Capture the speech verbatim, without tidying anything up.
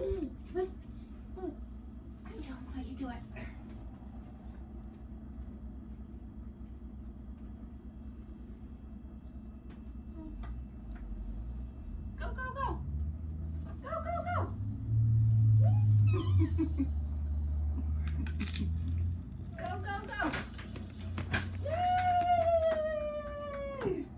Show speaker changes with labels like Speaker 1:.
Speaker 1: Show them how you do it. Go, go, go. Go, go, go. Go, go, go. Yay!